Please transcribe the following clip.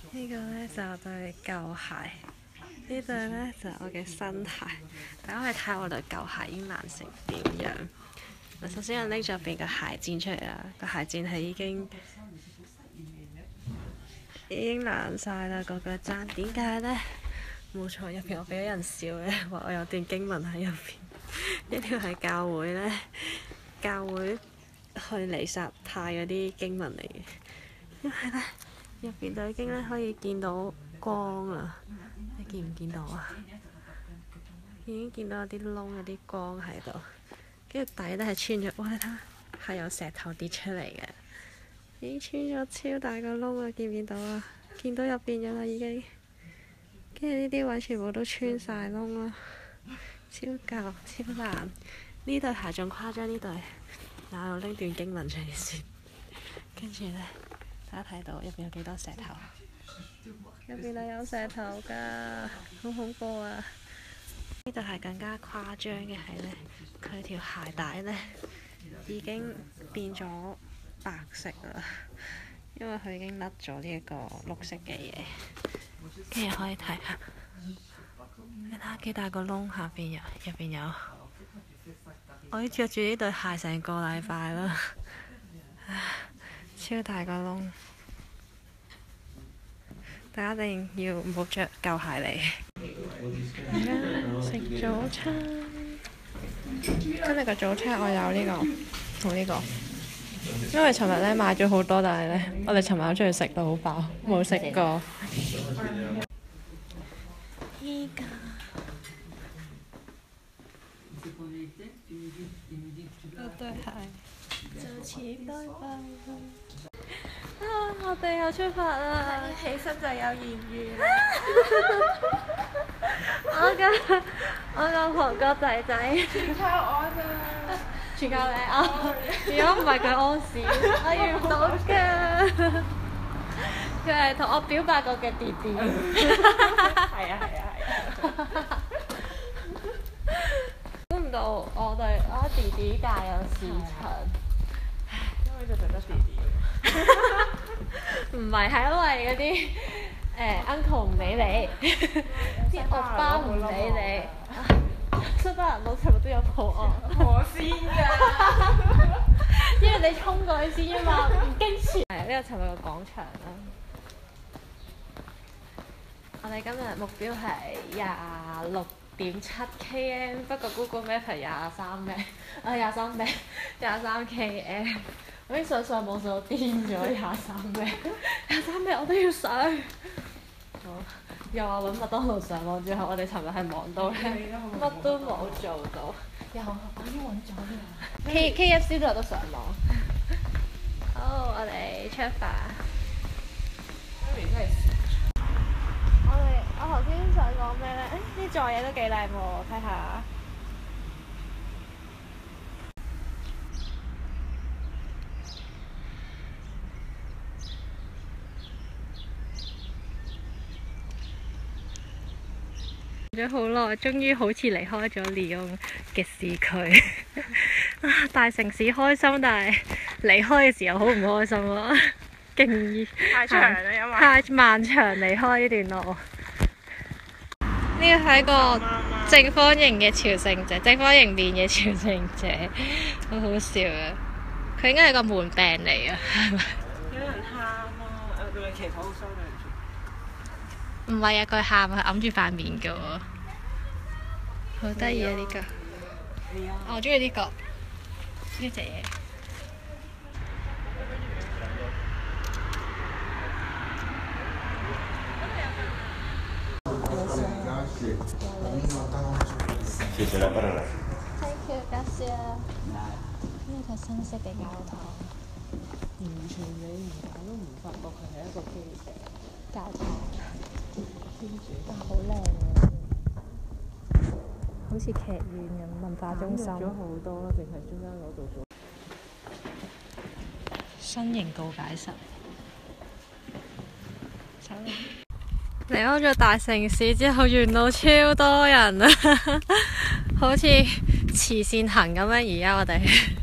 呢個呢就係我對舊鞋，呢對呢就係我嘅新鞋。大家可以睇我對舊鞋已經爛成點樣。首先我拎咗入邊個鞋墊出嚟啦，個鞋墊係已經爛晒啦，個腳踭。點解呢？冇錯，入邊我俾咗人笑嘅，話我有段經文喺入邊。呢條係教會呢，教會去彌撒派嗰啲經文嚟嘅。因為呢，入邊對經呢可以見到光啊！你見唔見到啊？已經見到有啲窿，有啲光喺度。跟住底呢係穿咗，哇！你睇下，係有石頭跌出嚟嘅。已經穿咗超大個窿啊！見唔見到啊？見到入邊嘅啦已經。跟住呢啲位全部都穿晒窿啦，超舊超爛。呢對鞋仲誇張，呢對，嗱我拎段經文出嚟先。跟住呢，大家睇到入邊有幾多石頭？入邊係有石頭㗎，好恐怖啊！呢對鞋更加誇張嘅係呢，佢條鞋帶呢已經變咗白色啦，因為佢已經甩咗呢一個綠色嘅嘢。跟住可以睇下，你睇下幾大個窿，下邊入邊有。我已經着住呢對鞋成個禮拜啦，超大個窿。大家一定要唔好着舊鞋嚟。而家食早餐，今日個早餐我有呢個同呢個。因為尋日呢買咗好多，但係呢，我哋尋晚出去食到好飽，冇食過。依家嗰對鞋就似拜拜啊！我哋又出發啦！ 一起身就有艷遇啦！ 我個韓國仔仔全靠我咋， 全靠你啊！如果唔係佢屙屎，我遇唔到㗎。佢係同我表白過嘅弟弟。 係啊！ 估唔到我弟弟界有市場。 因為就覺得弟弟。 唔係，係因為嗰啲uncle 唔理你，啲歐巴唔理你，西班牙佬全部都有抱我。 我先㗎， 因為你衝過去先啊嘛，唔經前。係呢個尋日嘅廣場啦。我哋今日目標係26.7 km， 不過 Google Map 係23 km。我已經上網上到癲咗23 km 我都要上。好，又話揾麥當勞上網，之後我哋尋日係忙到咧，乜都冇做到。又我已經揾咗啦。KFC 都有得上網。好，我哋出發。我頭先想講咩呢？呢座嘢都幾靚喎，睇下。咗好耐，終於好似離開咗利昂嘅市區。大城市開心，但係離開嘅時候好唔開心咯。 太長啦，因為太漫長離開呢段路。呢個係一個正方形嘅朝聖者，正方形面嘅朝聖者，好好笑啊！佢應該係個門病嚟啊，係咪？ 有人喊啊！佢咪祈禱好收兩唔係啊，佢喊啊，揞住塊面嘅喎，好得意啊呢個。我中意呢個呢隻嘢。Thank you，多謝。呢個新式嘅教堂， 完全你唔睇都唔發覺佢係一個基地教堂， 天主， 哇好靚喎，好似劇院咁，文化中心。 咗好多啦，淨係中間嗰度做。 新型告解室。離開咗大城市之後，沿路超多人啊，好似慈善行咁樣。而家我哋